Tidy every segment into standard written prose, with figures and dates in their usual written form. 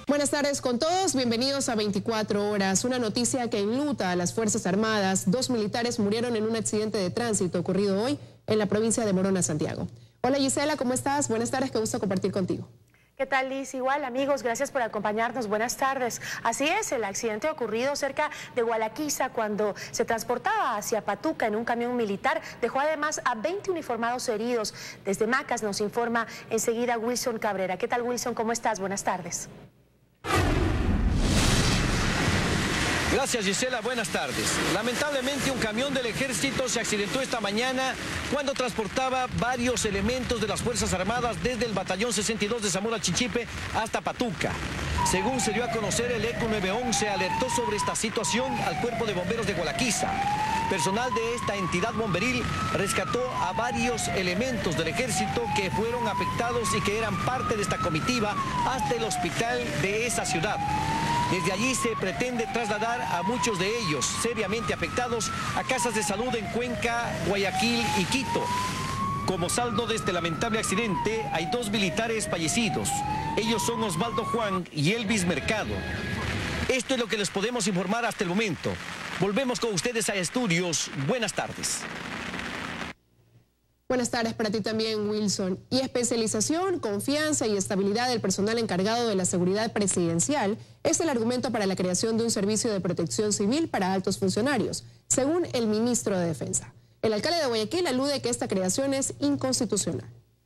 Buenas tardes con todos, bienvenidos a 24 horas. Una noticia que enluta a las Fuerzas Armadas. 2 militares murieron en un accidente de tránsito ocurrido hoy en la provincia de Morona, Santiago. Hola Gisela, ¿cómo estás? Buenas tardes, qué gusto compartir contigo. ¿Qué tal, Liz? Igual, amigos, gracias por acompañarnos. Buenas tardes. Así es, el accidente ocurrido cerca de Gualaquiza cuando se transportaba hacia Patuca en un camión militar dejó además a 20 uniformados heridos. Desde Macas nos informa enseguida Wilson Cabrera. ¿Qué tal, Wilson? ¿Cómo estás? Buenas tardes. Gracias, Gisela. Buenas tardes. Lamentablemente, un camión del ejército se accidentó esta mañana cuando transportaba varios elementos de las Fuerzas Armadas desde el batallón 62 de Zamora Chinchipe hasta Patuca. Según se dio a conocer, el ECO 911 alertó sobre esta situación al Cuerpo de Bomberos de Gualaquiza. Personal de esta entidad bomberil rescató a varios elementos del ejército que fueron afectados y que eran parte de esta comitiva hasta el hospital de esa ciudad. Desde allí se pretende trasladar a muchos de ellos seriamente afectados a casas de salud en Cuenca, Guayaquil y Quito. Como saldo de este lamentable accidente, hay 2 militares fallecidos. Ellos son Osvaldo Juan y Elvis Mercado. Esto es lo que les podemos informar hasta el momento. Volvemos con ustedes a estudios. Buenas tardes. Buenas tardes para ti también, Wilson. Y especialización, confianza y estabilidad del personal encargado de la seguridad presidencial es el argumento para la creación de un servicio de protección civil para altos funcionarios, según el ministro de Defensa. El alcalde de Guayaquil alude que esta creación es inconstitucional.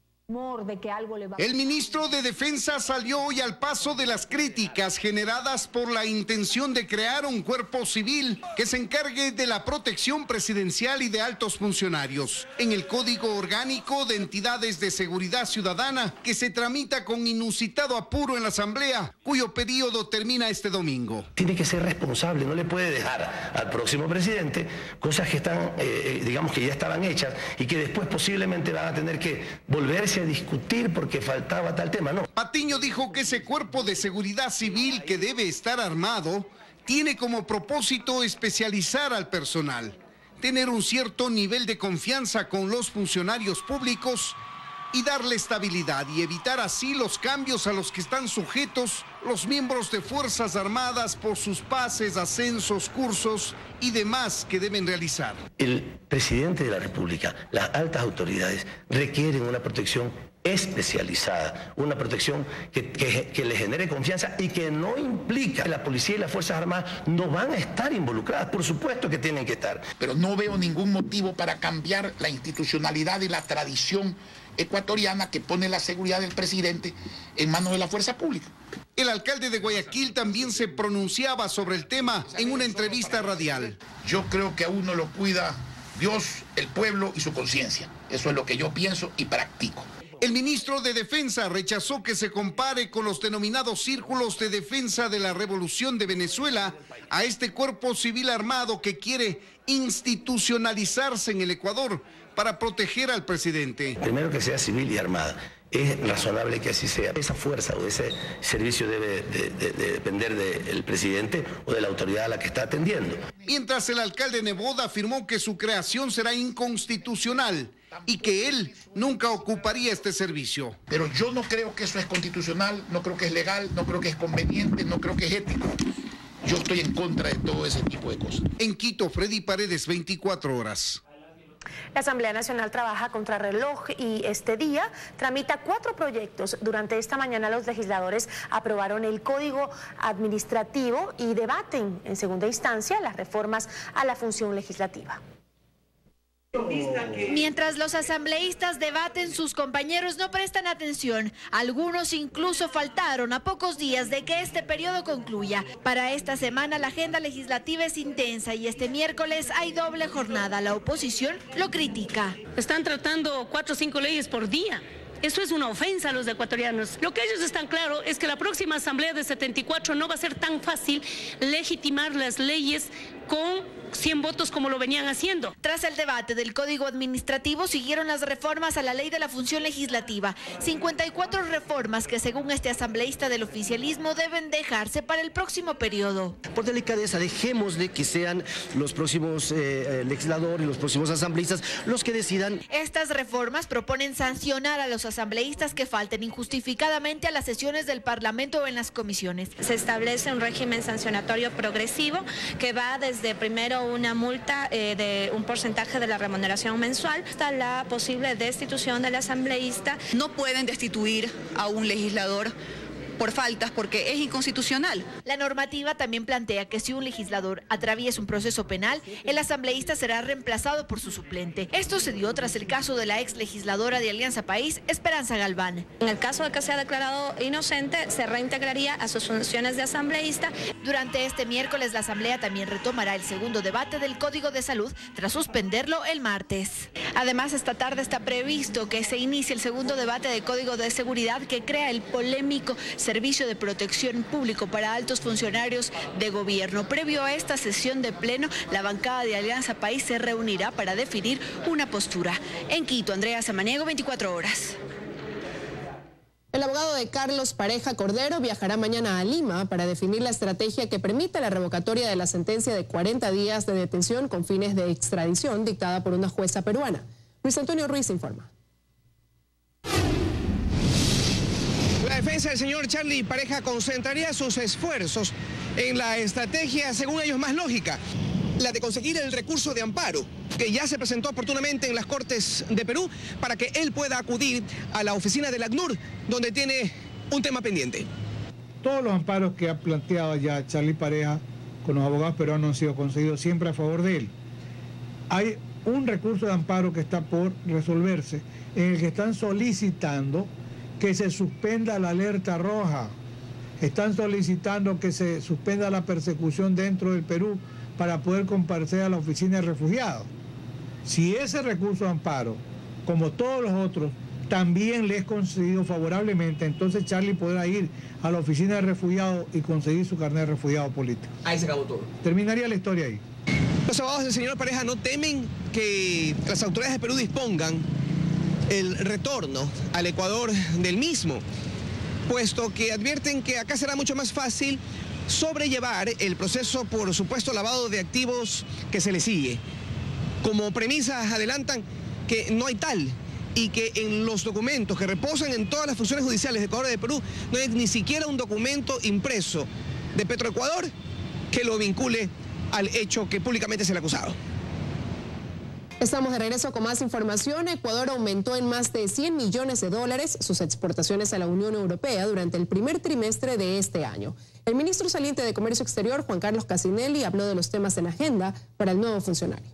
El ministro de Defensa salió hoy al paso de las críticas generadas por la intención de crear un cuerpo civil que se encargue de la protección presidencial y de altos funcionarios. En el Código Orgánico de Entidades de Seguridad Ciudadana, que se tramita con inusitado apuro en la Asamblea, cuyo periodo termina este domingo. Tiene que ser responsable, no le puede dejar al próximo presidente cosas que están, digamos que ya estaban hechas y que después posiblemente van a tener que volverse a discutir porque faltaba tal tema, no. Patiño dijo que ese cuerpo de seguridad civil que debe estar armado tiene como propósito especializar al personal, tener un cierto nivel de confianza con los funcionarios públicos y darle estabilidad y evitar así los cambios a los que están sujetos los miembros de Fuerzas Armadas por sus pases, ascensos, cursos y demás que deben realizar. El presidente de la República, las altas autoridades requieren una protección especializada, una protección que le genere confianza y que no implica que la policía y las Fuerzas Armadas no van a estar involucradas, por supuesto que tienen que estar. Pero no veo ningún motivo para cambiar la institucionalidad y la tradición ecuatoriana que pone la seguridad del presidente en manos de la fuerza pública. El alcalde de Guayaquil también se pronunciaba sobre el tema en una entrevista radial. Yo creo que a uno lo cuida Dios, el pueblo y su conciencia. Eso es lo que yo pienso y practico. El ministro de Defensa rechazó que se compare con los denominados círculos de defensa de la Revolución de Venezuela a este cuerpo civil armado que quiere institucionalizarse en el Ecuador para proteger al presidente. Primero que sea civil y armada. Es razonable que así sea. Esa fuerza o ese servicio debe de depender del presidente o de la autoridad a la que está atendiendo. Mientras el alcalde Neboda afirmó que su creación será inconstitucional y que él nunca ocuparía este servicio. Pero yo no creo que eso es constitucional, no creo que es legal, no creo que es conveniente, no creo que es ético. Yo estoy en contra de todo ese tipo de cosas. En Quito, Freddy Paredes, 24 horas. La Asamblea Nacional trabaja contra reloj y este día tramita 4 proyectos. Durante esta mañana los legisladores aprobaron el Código Administrativo y debaten en segunda instancia las reformas a la función legislativa. Mientras los asambleístas debaten, sus compañeros no prestan atención. Algunos incluso faltaron a pocos días de que este periodo concluya. Para esta semana la agenda legislativa es intensa y este miércoles hay doble jornada. La oposición lo critica. Están tratando 4 o 5 leyes por día. Eso es una ofensa a los ecuatorianos. Lo que ellos están claro es que la próxima asamblea de 74 no va a ser tan fácil legitimar las leyes con 100 votos como lo venían haciendo. Tras el debate del Código Administrativo siguieron las reformas a la Ley de la Función Legislativa. 54 reformas que según este asambleísta del oficialismo deben dejarse para el próximo periodo. Por delicadeza, dejemos de que sean los próximos legisladores y los próximos asambleístas los que decidan. Estas reformas proponen sancionar a los asambleístas que falten injustificadamente a las sesiones del Parlamento o en las comisiones. Se establece un régimen sancionatorio progresivo que va desde primero una multa de un porcentaje de la remuneración mensual hasta la posible destitución del asambleísta. No pueden destituir a un legislador por faltas porque es inconstitucional. La normativa también plantea que si un legislador atraviesa un proceso penal, el asambleísta será reemplazado por su suplente. Esto se dio tras el caso de la ex legisladora de Alianza País, Esperanza Galván. En el caso de que sea declarado inocente, se reintegraría a sus funciones de asambleísta. Durante este miércoles, la Asamblea también retomará el segundo debate del Código de Salud tras suspenderlo el martes. Además, esta tarde está previsto que se inicie el segundo debate del Código de Seguridad que crea el polémico Servicio de Protección Público para altos funcionarios de gobierno. Previo a esta sesión de pleno, la bancada de Alianza País se reunirá para definir una postura. En Quito, Andrea Samaniego, 24 horas. El abogado de Carlos Pareja Cordero viajará mañana a Lima para definir la estrategia que permita la revocatoria de la sentencia de 40 días de detención con fines de extradición dictada por una jueza peruana. Luis Antonio Ruiz informa. La defensa del señor Charlie Pareja concentraría sus esfuerzos en la estrategia, según ellos, más lógica, la de conseguir el recurso de amparo, que ya se presentó oportunamente en las Cortes de Perú, para que él pueda acudir a la oficina del ACNUR, donde tiene un tema pendiente. Todos los amparos que ha planteado ya Charlie Pareja con los abogados peruanos han sido concedidos siempre a favor de él. Hay un recurso de amparo que está por resolverse, en el que están solicitando que se suspenda la alerta roja. Están solicitando que se suspenda la persecución dentro del Perú para poder comparecer a la oficina de refugiados. Si ese recurso de amparo, como todos los otros, también le es concedido favorablemente, entonces Charlie podrá ir a la oficina de refugiados y conseguir su carnet de refugiado político. Ahí se acabó todo. Terminaría la historia ahí. Los abogados del señor Pareja no temen que las autoridades de Perú dispongan el retorno al Ecuador del mismo, puesto que advierten que acá será mucho más fácil sobrellevar el proceso por supuesto lavado de activos que se le sigue. Como premisa adelantan que no hay tal y que en los documentos que reposan en todas las funciones judiciales de Ecuador y de Perú no hay ni siquiera un documento impreso de Petroecuador que lo vincule al hecho que públicamente se le ha acusado. Estamos de regreso con más información. Ecuador aumentó en más de 100 millones de dólares sus exportaciones a la Unión Europea durante el primer trimestre de este año. El ministro saliente de Comercio Exterior, Juan Carlos Casinelli, habló de los temas en agenda para el nuevo funcionario.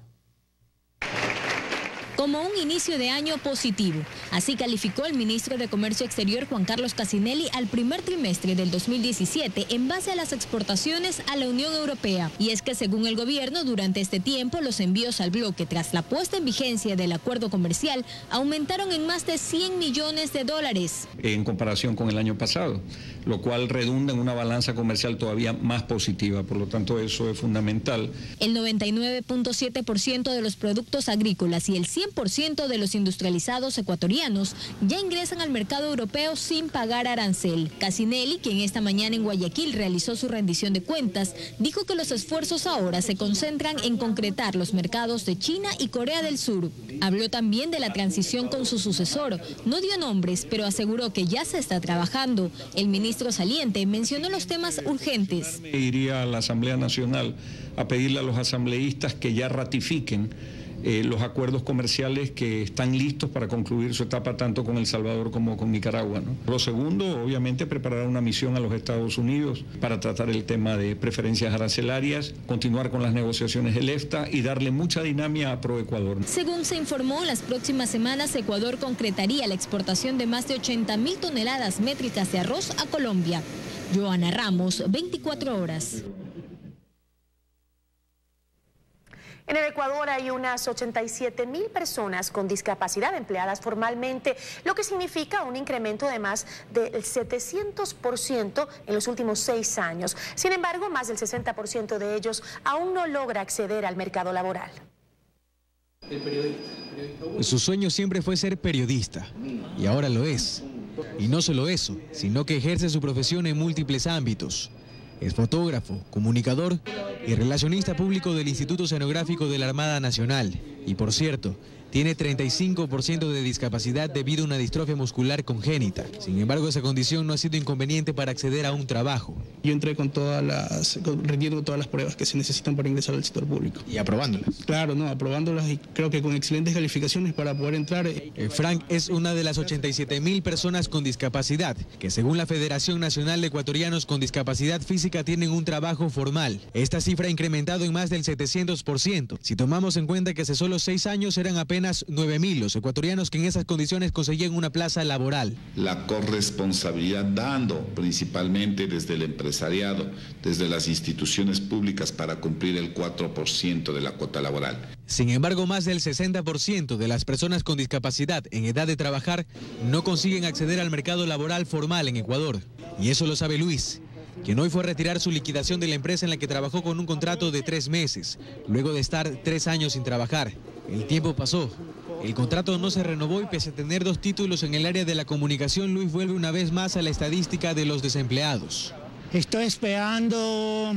Como un inicio de año positivo. Así calificó el ministro de Comercio Exterior, Juan Carlos Casinelli, al primer trimestre del 2017 en base a las exportaciones a la Unión Europea. Y es que según el gobierno, durante este tiempo los envíos al bloque tras la puesta en vigencia del acuerdo comercial aumentaron en más de 100 millones de dólares. En comparación con el año pasado, lo cual redunda en una balanza comercial todavía más positiva. Por lo tanto, eso es fundamental. El 99.7% de los productos agrícolas y el 100% de los industrializados ecuatorianos ya ingresan al mercado europeo sin pagar arancel. Casinelli, quien esta mañana en Guayaquil realizó su rendición de cuentas, dijo que los esfuerzos ahora se concentran en concretar los mercados de China y Corea del Sur. Habló también de la transición con su sucesor. No dio nombres, pero aseguró que ya se está trabajando. El ministro saliente mencionó los temas urgentes. Iría a la Asamblea Nacional a pedirle a los asambleístas que ya ratifiquen los acuerdos comerciales que están listos para concluir su etapa tanto con El Salvador como con Nicaragua, ¿no? Lo segundo, obviamente, preparar una misión a los Estados Unidos para tratar el tema de preferencias arancelarias, continuar con las negociaciones del EFTA y darle mucha dinámica a ProEcuador. Según se informó, en las próximas semanas Ecuador concretaría la exportación de más de 80.000 toneladas métricas de arroz a Colombia. Joana Ramos, 24 horas. En el Ecuador hay unas 87,000 personas con discapacidad empleadas formalmente, lo que significa un incremento de más del 700% en los últimos 6 años. Sin embargo, más del 60% de ellos aún no logra acceder al mercado laboral. Su sueño siempre fue ser periodista, y ahora lo es. Y no solo eso, sino que ejerce su profesión en múltiples ámbitos. Es fotógrafo, comunicador y relacionista público del Instituto Oceanográfico de la Armada Nacional. Y por cierto, tiene 35% de discapacidad debido a una distrofia muscular congénita. Sin embargo, esa condición no ha sido inconveniente para acceder a un trabajo. Yo entré rendiendo todas las pruebas que se necesitan para ingresar al sector público. ¿Y aprobándolas? Claro, no, aprobándolas y creo que con excelentes calificaciones para poder entrar. Frank es una de las 87,000 personas con discapacidad, que según la Federación Nacional de Ecuatorianos con Discapacidad Física tienen un trabajo formal. Esta cifra ha incrementado en más del 700%. Si tomamos en cuenta que hace solo 6 años eran apenas 9,000 los ecuatorianos que en esas condiciones conseguían una plaza laboral. La corresponsabilidad dando principalmente desde el empresariado, desde las instituciones públicas para cumplir el 4% de la cuota laboral. Sin embargo, más del 60% de las personas con discapacidad en edad de trabajar no consiguen acceder al mercado laboral formal en Ecuador. Y eso lo sabe Luis, quien hoy fue a retirar su liquidación de la empresa en la que trabajó con un contrato de 3 meses, luego de estar 3 años sin trabajar. El tiempo pasó, el contrato no se renovó y pese a tener 2 títulos en el área de la comunicación, Luis vuelve una vez más a la estadística de los desempleados. Estoy esperando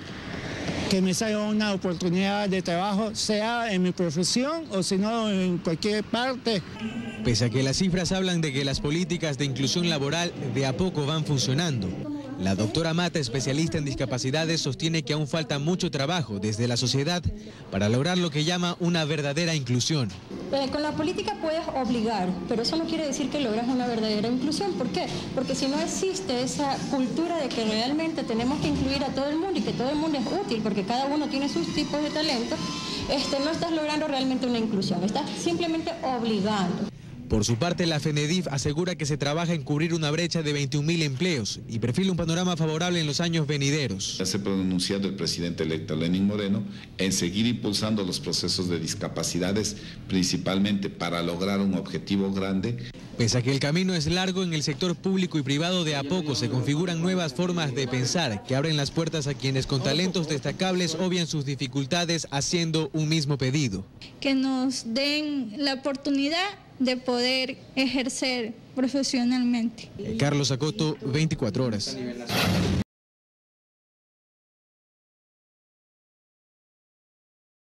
que me salga una oportunidad de trabajo, sea en mi profesión o si no en cualquier parte. Pese a que las cifras hablan de que las políticas de inclusión laboral de a poco van funcionando, la doctora Mata, especialista en discapacidades, sostiene que aún falta mucho trabajo desde la sociedad para lograr lo que llama una verdadera inclusión. Con la política puedes obligar, pero eso no quiere decir que logras una verdadera inclusión. ¿Por qué? Porque si no existe esa cultura de que realmente tenemos que incluir a todo el mundo y que todo el mundo es útil, porque cada uno tiene sus tipos de talentos, no estás logrando realmente una inclusión, estás simplemente obligando. Por su parte, la FENEDIF asegura que se trabaja en cubrir una brecha de 21,000 empleos y perfila un panorama favorable en los años venideros. Ya se ha pronunciado el presidente electo Lenín Moreno en seguir impulsando los procesos de discapacidades, principalmente para lograr un objetivo grande. Pese a que el camino es largo, en el sector público y privado de a poco se configuran nuevas formas de pensar que abren las puertas a quienes con talentos destacables obvian sus dificultades haciendo un mismo pedido. Que nos den la oportunidad de poder ejercer profesionalmente. Carlos Acoto, 24 horas.